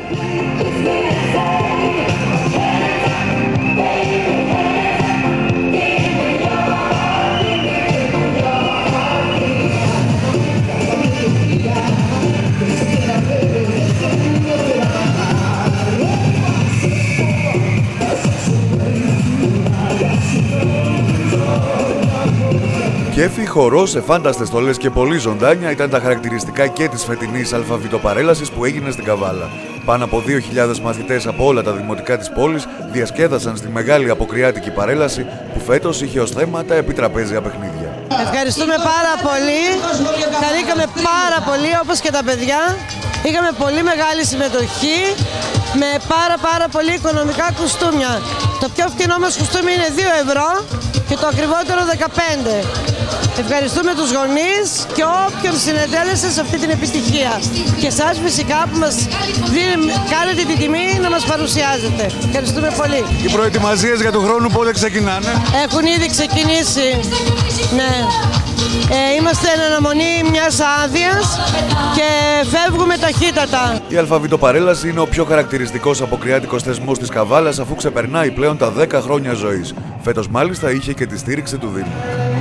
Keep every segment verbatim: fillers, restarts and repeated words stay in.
Κέφι, χορός, εφάνταστες στολές και πολύ ζωντάνια ήταν τα χαρακτηριστικά και της φετινής αλφαβητοπαρέλασης που έγινε στην Καβάλα. Πάνω από δύο χιλιάδες μαθητές από όλα τα δημοτικά της πόλης διασκέδασαν στη μεγάλη αποκριάτικη παρέλαση που φέτος είχε ως θέμα τα επιτραπέζια παιχνίδια. Ευχαριστούμε πάρα πολύ, χαρήκαμε πάρα πολύ όπως και τα παιδιά. Είχαμε πολύ μεγάλη συμμετοχή με πάρα πάρα πολύ οικονομικά κουστούμια. Το πιο φθηνό μας κουστούμι είναι δύο ευρώ και το ακριβότερο δεκαπέντε. Ευχαριστούμε τους γονείς και όποιον συνετέλεσε σε αυτή την επιτυχία. Και εσάς φυσικά που μας κάνετε την τιμή να μας παρουσιάζετε. Ευχαριστούμε πολύ. Οι προετοιμασίες για τον χρόνο πότε ξεκινάνε? Έχουν ήδη ξεκινήσει, ναι. Ε, είμαστε εν αναμονή μιας άδειας και φεύγουμε ταχύτατα. Η αλφαβητοπαρέλαση είναι ο πιο χαρακτηριστικός αποκριάτικος θεσμός της Καβάλας αφού ξεπερνάει πλέον τα δέκα χρόνια ζωής. Φέτος μάλιστα είχε και τη στήριξη του Δήμου.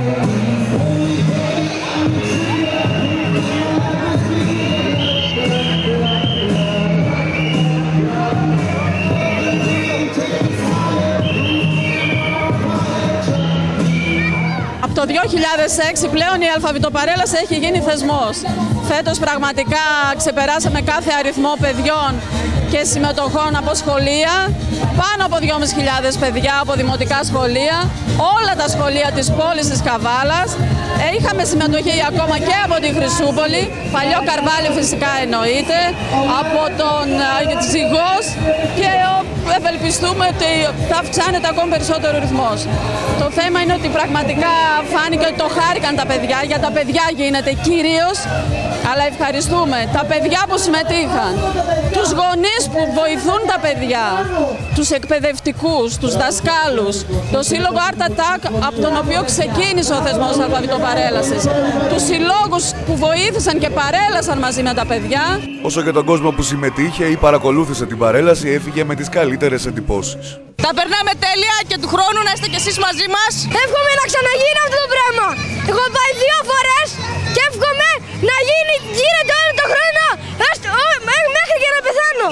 Το δύο χιλιάδες έξι πλέον η αλφαβητοπαρέλαση έχει γίνει θεσμός. Φέτος πραγματικά ξεπεράσαμε κάθε αριθμό παιδιών και συμμετοχών από σχολεία. Πάνω από δυόμισι χιλιάδες παιδιά από δημοτικά σχολεία. Όλα τα σχολεία της πόλης της Καβάλας. Ε, είχαμε συμμετοχή ακόμα και από τη Χρυσούπολη. Παλιό Καρβάλι φυσικά εννοείται. Από τον Ζυγός και ευελπιστούμε ότι θα αυξάνεται ακόμη περισσότερο ο ρυθμός. Το θέμα είναι ότι πραγματικά φάνηκε ότι το χάρηκαν τα παιδιά, για τα παιδιά γίνεται κυρίως, αλλά ευχαριστούμε τα παιδιά που συμμετείχαν, τους γονείς που βοηθούν τα παιδιά, τους εκπαιδευτικούς, τους δασκάλους, το σύλλογο Art Attack από τον οποίο ξεκίνησε ο θεσμός της αλφαβητοπαρέλασης, τους συλλόγους που βοήθησαν και παρέλασαν μαζί με τα παιδιά. Όσο και τον κόσμο που συμμετείχε ή παρακολούθησε την παρέλαση έφυγε με τις καλύτερες εντυπώσεις. Τα περνάμε τέλεια και του χρόνου να είστε κι εσείς μαζί μας. Εύχομαι να ξαναγίνει αυτό το πράγμα. Έχω πάει δύο φορές και εύχομαι να γίνει, γίνεται όλο το χρόνο μέχρι και να πεθάνω.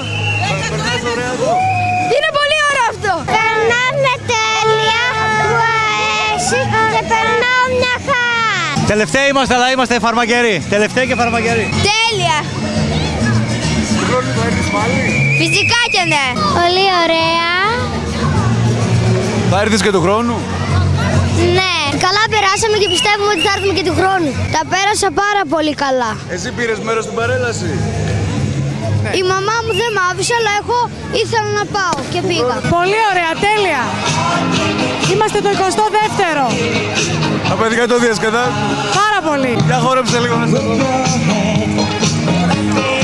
Είναι πολύ ωραίο αυτό. Περνάμε τέλεια, μου αρέσει και περνάω μια χαρά. Τελευταίοι είμαστε, αλλά είμαστε φαρμακεροί. Τελευταίοι και φαρμακεροί. Τέλεια. Του χρόνου θα έρθεις πάλι? Φυσικά και ναι. Πολύ ωραία. Θα έρθεις και του χρόνου? Ναι, καλά περάσαμε και πιστεύουμε ότι θα έρθουμε και του χρόνου. Τα πέρασα πάρα πολύ καλά. Εσύ πήρες μέρος στην παρέλαση? Ναι. Η μαμά μου δεν μ' άφησε, αλλά εγώ ήθελα να πάω και πήγα. Πολύ ωραία, τέλεια. Είμαστε το εικοστό δεύτερο. Τα παιδιά το διασκεδάζουν? Πάρα πολύ. Για χόρεψε λίγο να σε δω.